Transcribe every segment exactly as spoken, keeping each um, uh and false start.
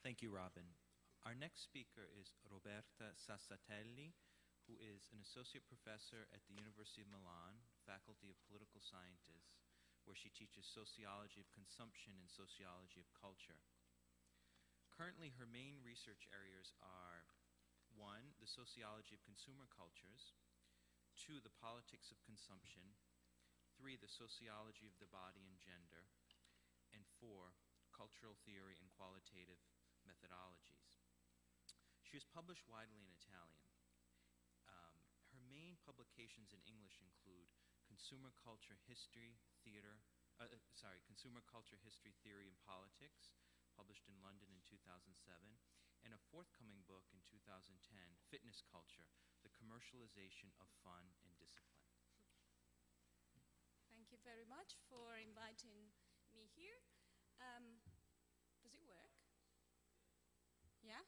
Thank you, Robin. Our next speaker is Roberta Sassatelli, who is an associate professor at the University of Milan, Faculty of Political Sciences, where she teaches sociology of consumption and sociology of culture. Currently, her main research areas are, one, the sociology of consumer cultures, two, the politics of consumption, three, the sociology of the body and gender, and four, cultural theory and qualitative methodologies. She has published widely in Italian. Um, her main publications in English include Consumer Culture History, Theater, uh, sorry, Consumer Culture History, Theory, and Politics, published in London in two thousand seven, and a forthcoming book in two thousand ten, Fitness Culture, The Commercialization of Fun and Discipline. Thank you very much for inviting me here. Um, does it work? Yeah?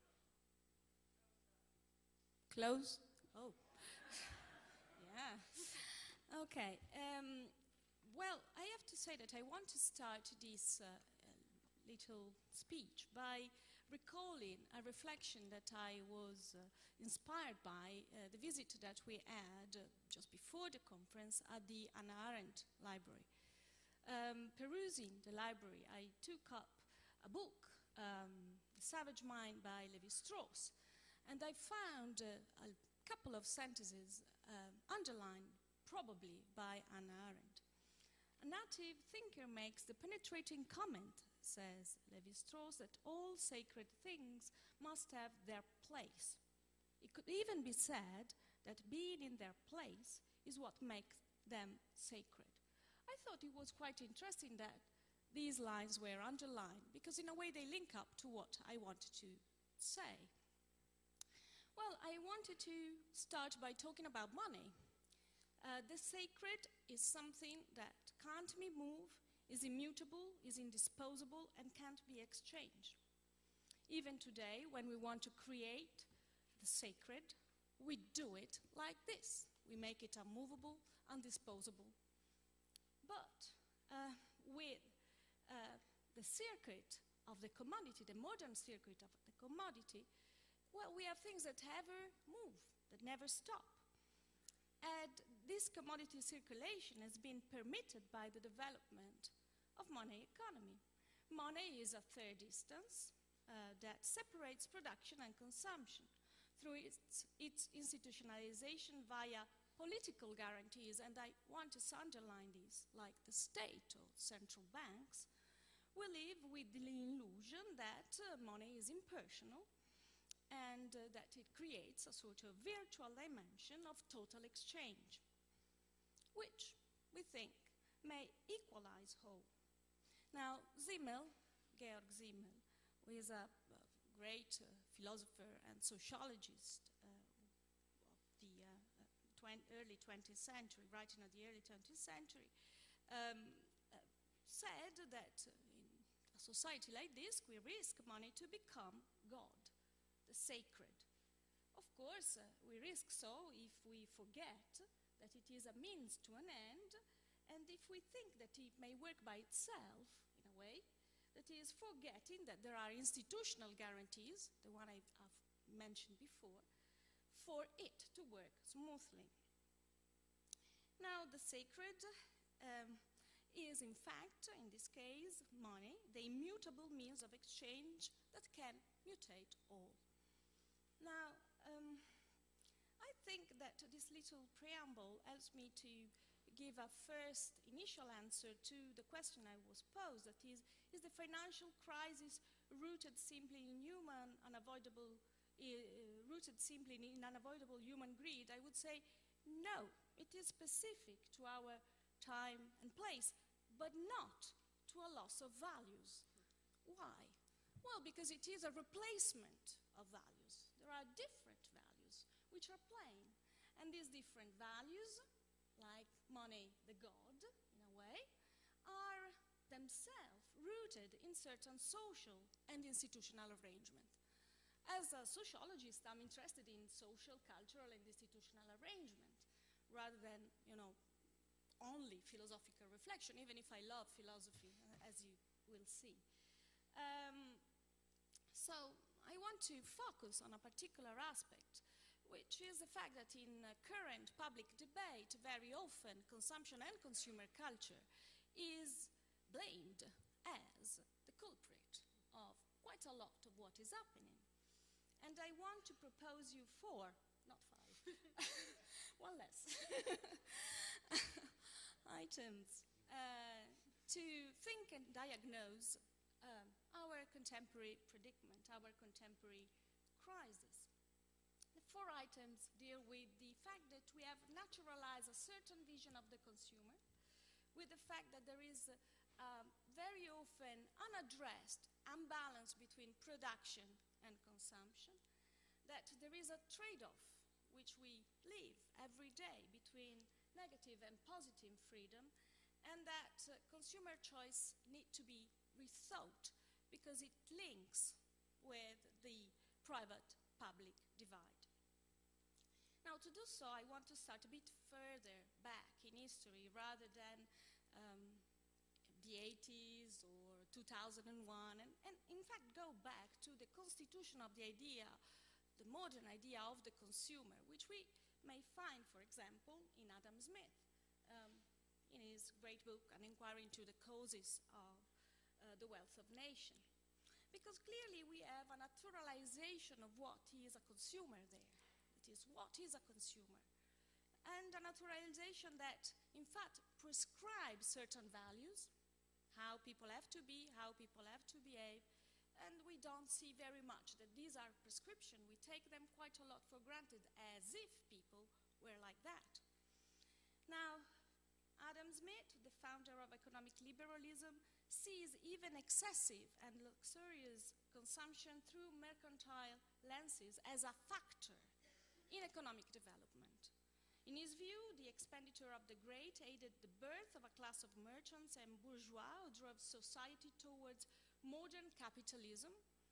Close? Oh. Yeah. Okay. Um, well, I have to say that I want to start this uh, little speech by recalling a reflection that I was uh, inspired by uh, the visit that we had uh, just before the conference at the Arendt library. Um, perusing the library, I took up a book, um, The Savage Mind by Levi-Strauss, and I found uh, a couple of sentences uh, underlined probably by Hannah Arendt. A native thinker makes the penetrating comment, says Levi-Strauss, that all sacred things must have their place. It could even be said that being in their place is what makes them sacred. I thought it was quite interesting that these lines were underlined, because in a way they link up to what I wanted to say. Well, I wanted to start by talking about money. Uh, the sacred is something that can't be moved, is immutable, is indisposable, and can't be exchanged. Even today, when we want to create the sacred, we do it like this. We make it unmovable, undisposable. But uh, with uh, the circuit of the commodity, the modern circuit of the commodity, well, we have things that never move, that never stop. And this commodity circulation has been permitted by the development of money economy. Money is a third distance uh, that separates production and consumption through its, its institutionalization via political guarantees, and I want to underline this, like the state or central banks. We live with the illusion that uh, money is impersonal, and uh, that it creates a sort of virtual dimension of total exchange, which we think may equalize whole. Now, Simmel, Georg Simmel, who is a, a great uh, philosopher and sociologist uh, of the uh, early twentieth century, writing at the early twentieth century, um, uh, said that uh, in a society like this, we risk money to become God, the sacred. Of course, uh, we risk so if we forget that it is a means to an end, and if we think that it may work by itself, in a way, that is forgetting that there are institutional guarantees, the one I have mentioned before, for it to work smoothly. Now, the sacred um, is, in fact, in this case, money, the immutable means of exchange that can mutate all. Now, um, I think that this little preamble helps me to give a first initial answer to the question I was posed, that is, is the financial crisis rooted simply in human unavoidable Uh, rooted simply in unavoidable human greed? I would say no, it is specific to our time and place, but not to a loss of values. Why? Well, because it is a replacement of values. There are different values which are playing, and these different values, like money, the god, in a way, are themselves rooted in certain social and institutional arrangement. As a sociologist, I'm interested in social, cultural, and institutional arrangement, rather than, you know, only philosophical reflection, even if I love philosophy, as you will see. Um, So I want to focus on a particular aspect, which is the fact that in uh, current public debate, very often consumption and consumer culture is blamed as the culprit of quite a lot of what is happening. And I want to propose you four, not five, one less, items uh, to think and diagnose um, our contemporary predicament, our contemporary crisis. The four items deal with the fact that we have naturalized a certain vision of the consumer, with the fact that there is a, a very often unaddressed imbalance between production and consumption, that there is a trade-off which we live every day between negative and positive freedom, and that uh, consumer choice need to be rethought because it links with the private-public divide. Now, to do so, I want to start a bit further back in history rather than um, the eighties or two thousand one, and, and in fact go back to the constitution of the idea, the modern idea of the consumer, which we may find, for example, in Adam Smith, um, in his great book, An Inquiry into the Causes of uh, the Wealth of Nations. Because clearly we have a naturalization of what is a consumer there. It is what is a consumer. And a naturalization that, in fact, prescribes certain values, how people have to be, how people have to behave, and we don't see very much that these are prescription. We take them quite a lot for granted, as if people were like that. Now, Adam Smith, the founder of economic liberalism, sees even excessive and luxurious consumption through mercantile lenses as a factor in economic development. In his view, the expenditure of the great aided the birth of a class of merchants and bourgeois who drove society towards modern capitalism,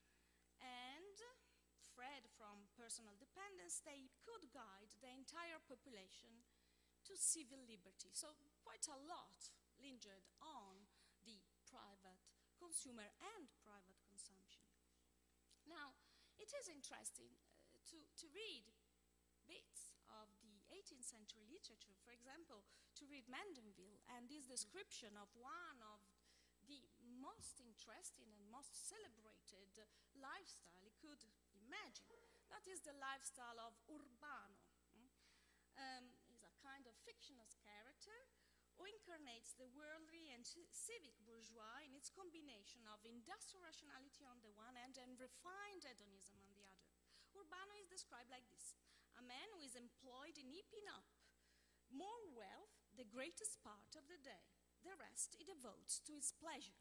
and freed from personal dependence, they could guide the entire population to civil liberty. So quite a lot lingered on the private consumer and private consumption. Now, it is interesting uh, to, to read bits of the eighteenth century literature, for example, to read Mandeville and this description of one of the most interesting and most celebrated uh, lifestyle he could imagine. That is the lifestyle of Urbano. Mm? Um, he's a kind of fictitious character who incarnates the worldly and civic bourgeois in its combination of industrial rationality on the one hand and refined hedonism on the other. Urbano is described like this: a man who is employed in heaping up more wealth the greatest part of the day. The rest he devotes to his pleasure.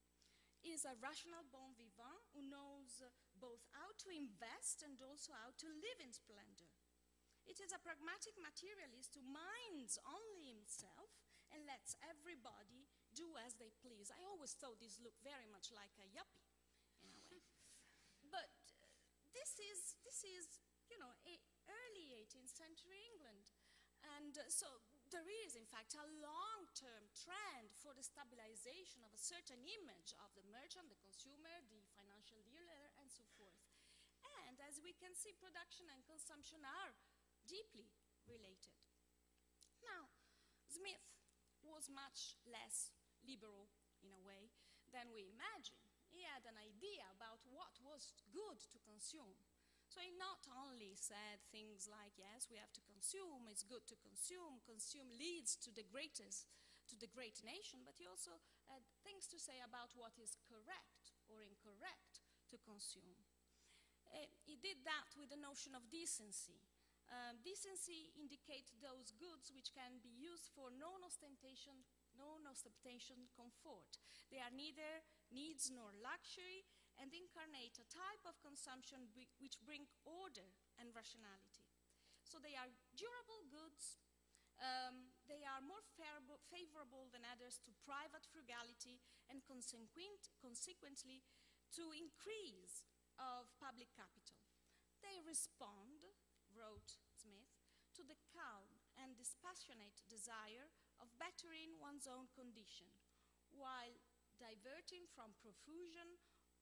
He is a rational bon vivant who knows uh, both how to invest and also how to live in splendor. It is a pragmatic materialist who minds only himself and lets everybody do as they please. I always thought this looked very much like a yuppie, in a way. But uh, this is, this is, you know, a early eighteenth century England. And uh, so there is, in fact, a long-term trend for the stabilization of a certain image of the merchant, the consumer, the financial dealer, and so forth. And as we can see, production and consumption are deeply related. Now, Smith was much less liberal, in a way, than we imagine. He had an idea about what was good to consume. So he not only said things like, yes, we have to consume, it's good to consume, consume leads to the greatest, to the great nation, but he also had things to say about what is correct or incorrect to consume. Uh, he did that with the notion of decency. Um, decency indicates those goods which can be used for non-ostentation, non-ostentation comfort. They are neither needs nor luxury, and incarnate a type of consumption which bring order and rationality. So they are durable goods, um, they are more favorable than others to private frugality, and consequent, consequently to increase of public capital. They respond, wrote Smith, to the calm and dispassionate desire of bettering one's own condition, while diverting from profusion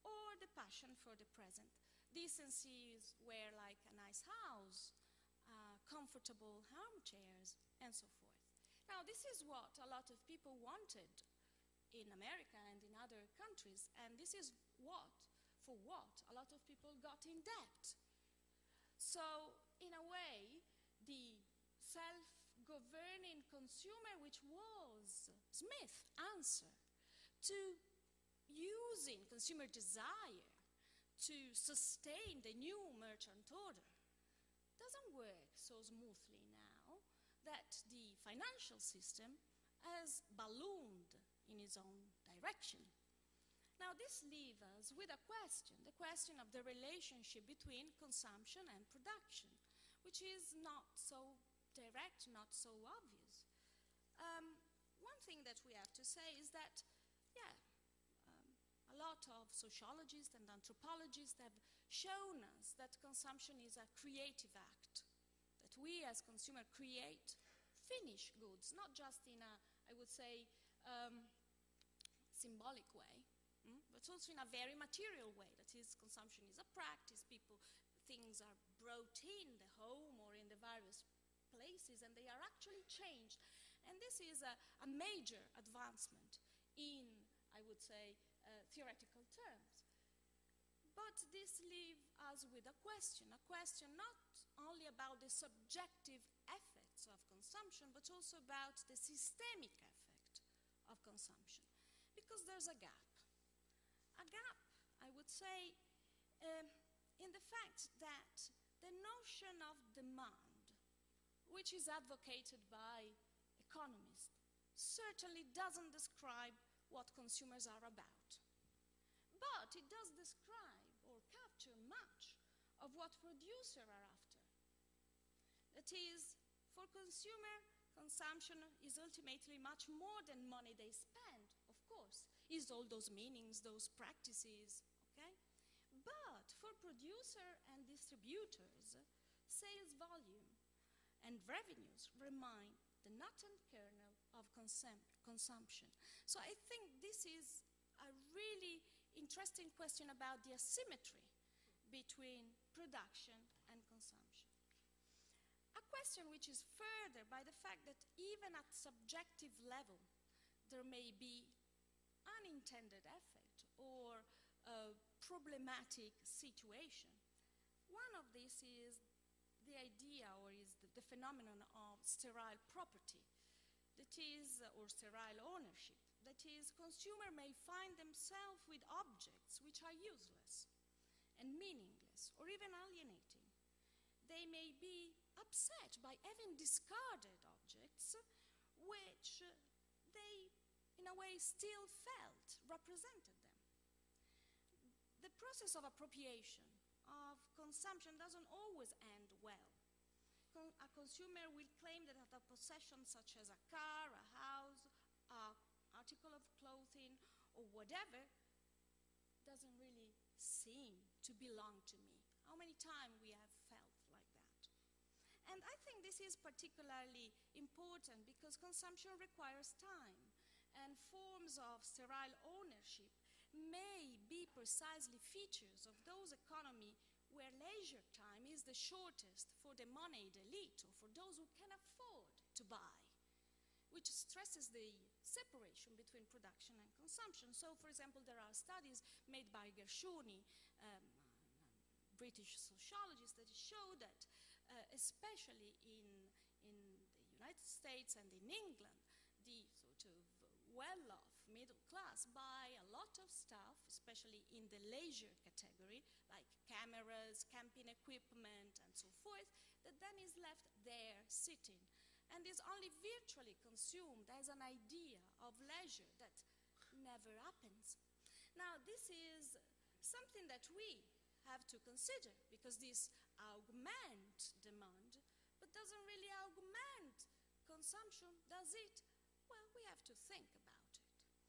or the passion for the present. Decency is wear like a nice house, uh, comfortable armchairs, and so forth. Now, this is what a lot of people wanted in America and in other countries, and this is what, for what, a lot of people got in debt. So, in a way, the self-governing consumer, which was Smith's answer to using consumer desire to sustain the new merchant order, doesn't work so smoothly now that the financial system has ballooned in its own direction. Now, this leaves us with a question, the question of the relationship between consumption and production, which is not so direct, not so obvious. Um, one thing that we have to say is that, yeah, um, a lot of sociologists and anthropologists have shown us that consumption is a creative act, that we as consumers create finished goods, not just in a, I would say, um, symbolic way, mm, but also in a very material way. That is, consumption is a practice. People, things are brought in the home or in the various places, and they are actually changed. And this is a, a major advancement in, I would say, uh, theoretical terms. But this leaves us with a question, a question not only about the subjective effects of consumption, but also about the systemic effect of consumption. Because there's a gap. A gap, I would say, uh, in the fact that the notion of demand, which is advocated by economists, certainly doesn't describe what consumers are about. But it does describe or capture much of what producers are after. That is, for consumer, consumption is ultimately much more than money they spend, of course, is all those meanings, those practices, okay? But for producer and distributors, sales volume and revenues remain the nut and kernel of consum consumption. So I think this is a really interesting question about the asymmetry between production and consumption. A question which is further by the fact that even at subjective level, there may be unintended effect or a problematic situation. One of these is the idea or is the, the phenomenon of sterile property, that is, or sterile ownership. That is, consumer may find themselves with objects which are useless and meaningless or even alienating. They may be upset by having discarded objects which they, in a way, still felt represented them. The process of appropriation, of consumption, doesn't always end well. Con a consumer will claim that a possession such as a car, a house, a article of clothing, or whatever, doesn't really seem to belong to me. How many times we have felt like that? And I think this is particularly important because consumption requires time, and forms of sterile ownership may be precisely features of those economies where leisure time is the shortest for the moneyed elite or for those who can afford to buy, which stresses the separation between production and consumption. So, for example, there are studies made by Gershuni, um, British sociologist, that show that, uh, especially in, in the United States and in England, the sort of well-off middle class buy a lot of stuff, especially in the leisure category, like cameras, camping equipment, and so forth, that then is left there sitting and is only virtually consumed as an idea of leisure that never happens. Now, this is something that we have to consider because this augments demand, but doesn't really augment consumption, does it? Well, we have to think about it.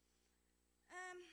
Um,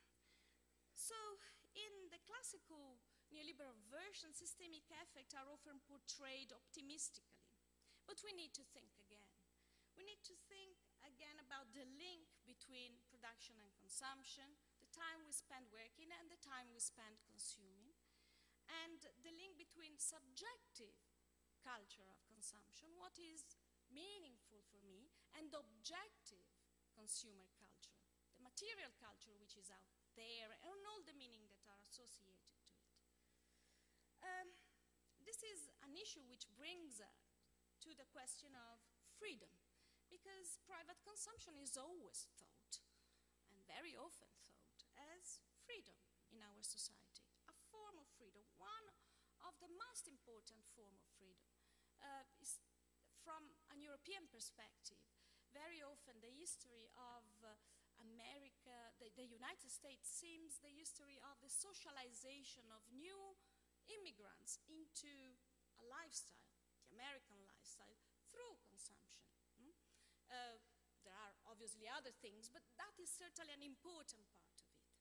so, in the classical neoliberal version, systemic effects are often portrayed optimistically. But we need to think again. We need to think again about the link between production and consumption, that time we spend working and the time we spend consuming, and the link between subjective culture of consumption, what is meaningful for me, and objective consumer culture, the material culture which is out there, and all the meaning that are associated to it. Um, this is an issue which brings us to the question of freedom, because private consumption is always thought, and very often thought, as freedom in our society, a form of freedom, one of the most important form of freedom. Uh, is from an European perspective, very often the history of uh, America, the, the United States seems the history of the socialization of new immigrants into a lifestyle, the American lifestyle, through consumption. Hmm? Uh, there are obviously other things, but that is certainly an important part of it.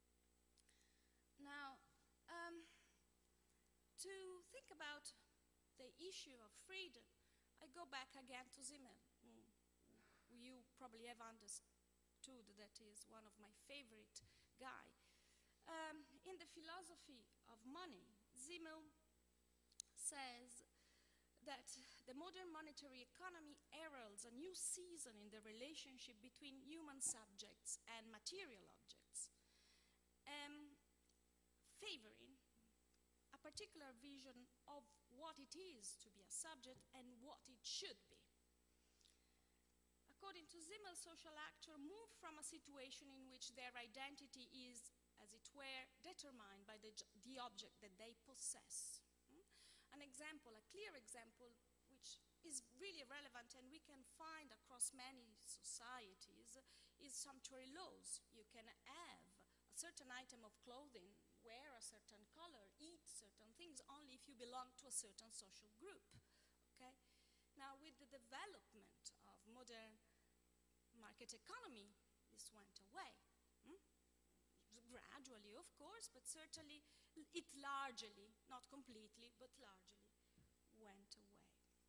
Now, um, to think about the issue of freedom, I go back again to Zuyle. Mm. You probably have understood that is one of my favorite guy. Um, in the philosophy of money, Zuyle says that the modern monetary economy heralds a new season in the relationship between human subjects and material objects, um, favoring a particular vision of what it is to be a subject and what it should be. According to Zuyle, social actors move from a situation in which their identity is, as it were, determined by the, the object that they possess. Hmm? An example, a clear example, which is really relevant and we can find across many societies, is sumptuary laws. You can have a certain item of clothing, wear a certain color, eat certain things only if you belong to a certain social group. Okay? Now, with the development of modern market economy, this went away. Hmm? Gradually, of course, but certainly it largely, not completely, but largely went away.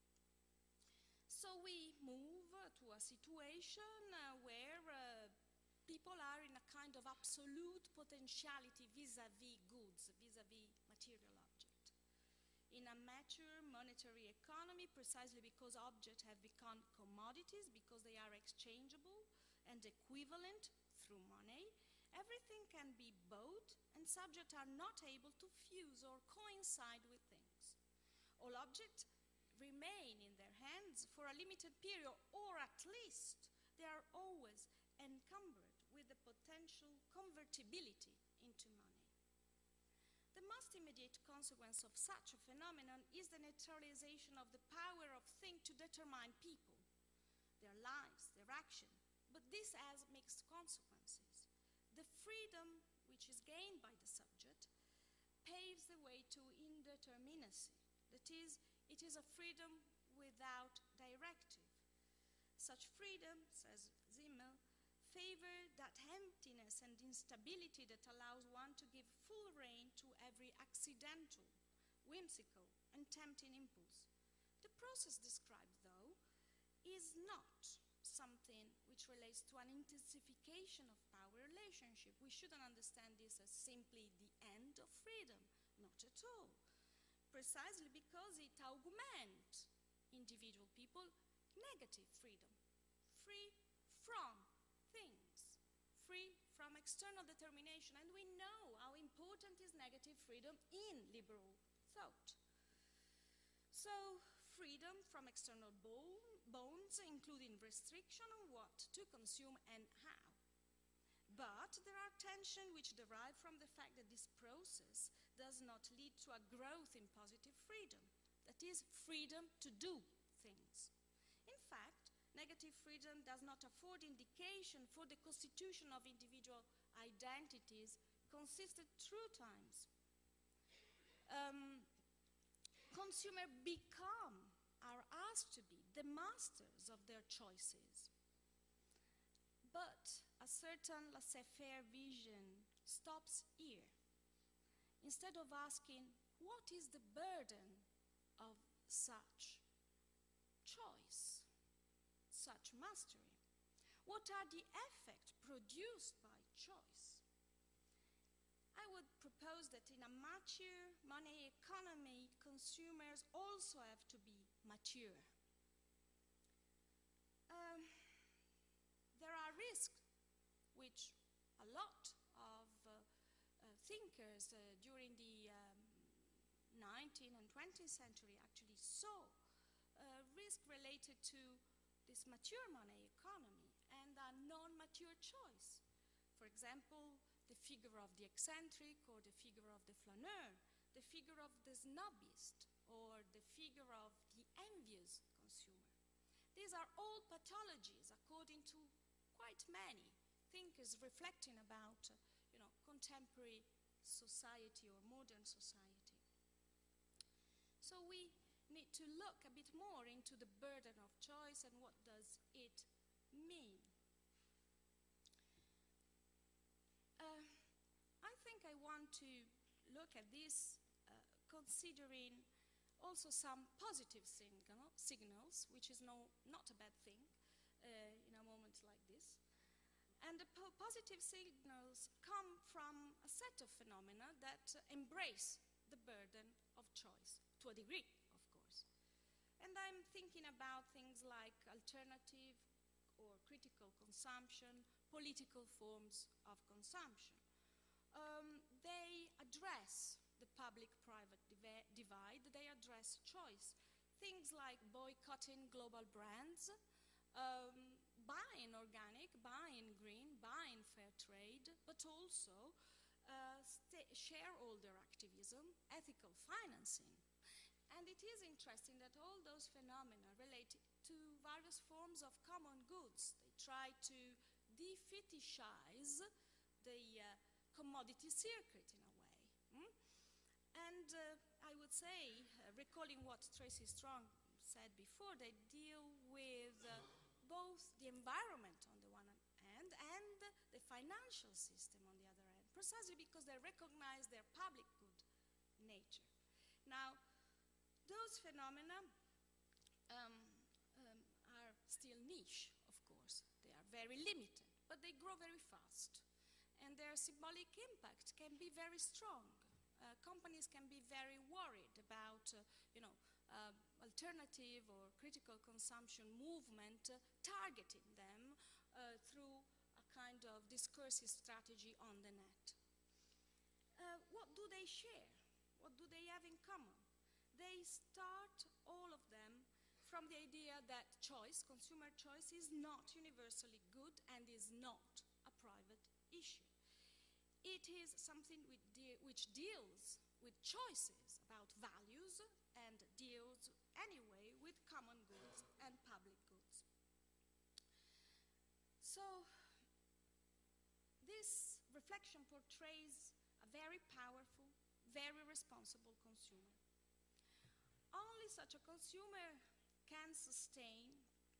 So we move uh, to a situation uh, where uh, people are in a kind of absolute potentiality vis-à-vis goods, vis-à-vis material object. In a mature monetary economy, precisely because objects have become commodities, because they are exchangeable and equivalent through money, everything can be bought and subjects are not able to fuse or coincide with things. All objects remain in their hands for a limited period, or at least they are always encumbered with the potential convertibility into money. The most immediate consequence of such a phenomenon is the neutralization of the power of things to determine people, their lives, their action, but this has mixed consequences. The freedom which is gained by the subject paves the way to indeterminacy. That is, it is a freedom without directive. Such freedom, says Zuyle, favor that emptiness and instability that allows one to give full rein to every accidental, whimsical, and tempting impulse. The process described, though, is not something which relates to an intensification of power relationship. We shouldn't understand this as simply the end of freedom, not at all. Precisely because it augments individual people negative freedom, free from things, free from external determination, and we know how important is negative freedom in liberal thought. So, freedom from external bonds, including restriction on what to consume and how. But there are tensions which derive from the fact that this process does not lead to a growth in positive freedom, that is, freedom to do things. In fact, negative freedom does not afford indication for the constitution of individual identities consistent through times. Um, consumers become, are asked to be, the masters of their choices. But a certain laissez-faire vision stops here. Instead of asking, what is the burden of such choice, such mastery? What are the effects produced by choice? I would propose that in a mature money economy, consumers also have to be mature. Um, there are risks which a lot of uh, uh, thinkers uh, during the um, nineteenth and twentieth century actually saw, uh, risk related to this mature money economy and a non-mature choice. For example, the figure of the eccentric or the figure of the flaneur, the figure of the snobist or the figure of the envious consumer. These are all pathologies according to quite many thinkers reflecting about, uh, you know, contemporary society or modern society. So we need to look a bit more into the burden of choice and what does it mean. Uh, I think I want to look at this uh, considering also some positive signal, signals, which is no, not a bad thing uh, in a moment like this. And the po positive signals come from a set of phenomena that uh, embrace the burden of choice, to a degree, of course. And I'm thinking about things like alternative or critical consumption, political forms of consumption. Um, they address the public-private divide, they address choice. Things like boycotting global brands, um, buying organic, buying green, buying fair trade, but also uh, shareholder activism, ethical financing. And it is interesting that all those phenomena relate to various forms of common goods. They try to de-fetishize the uh, commodity circuit in a way. Hmm? And uh, I would say, uh, recalling what Tracy Strong said before, they deal with uh, both the environment on the one hand and the financial system on the other hand, precisely because they recognize their public good nature. Now, those phenomena um, um, are still niche, of course. They are very limited, but they grow very fast. And their symbolic impact can be very strong. Uh, companies can be very worried about, uh, you know, uh, alternative or critical consumption movement uh, targeting them uh, through a kind of discursive strategy on the net. Uh, what do they share? What do they have in common? They start, all of them, from the idea that choice, consumer choice, is not universally good and is not a private issue. It is something which, de which deals with choices about values and deals anyway with common goods and public goods. So this reflection portrays a very powerful, very responsible consumer. Only such a consumer can sustain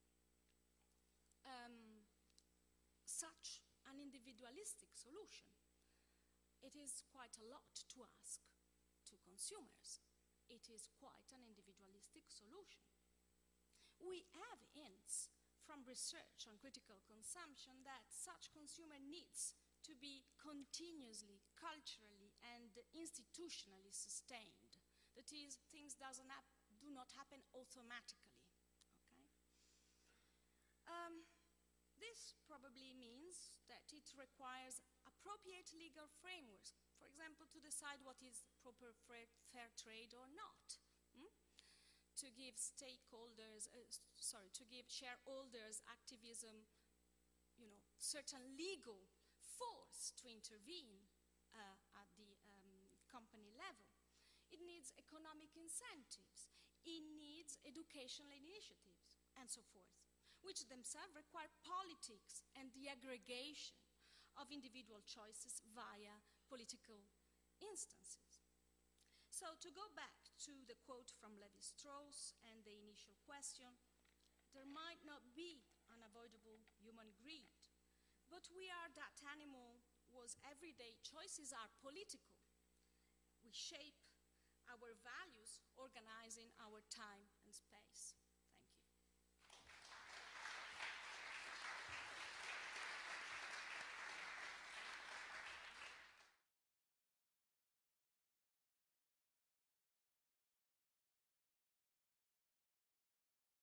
um, such an individualistic solution. It is quite a lot to ask to consumers. It is quite an individualistic solution. We have hints from research on critical consumption that such consumer needs to be continuously, culturally, and institutionally sustained. That is, things doesn't hap do not happen automatically. Okay? Um, this probably means that it requires appropriate legal frameworks, for example, to decide what is proper fair trade or not, hmm? to give stakeholders, uh, sorry, to give shareholders activism, you know, certain legal force to intervene uh, at the um, company level. It needs economic incentives. It needs educational initiatives, and so forth, which themselves require politics and the aggregation of individual choices via political instances. So to go back to the quote from Levi-Strauss and the initial question, there might not be unavoidable human greed, but we are that animal whose everyday choices are political. We shape our values, organizing our time and space.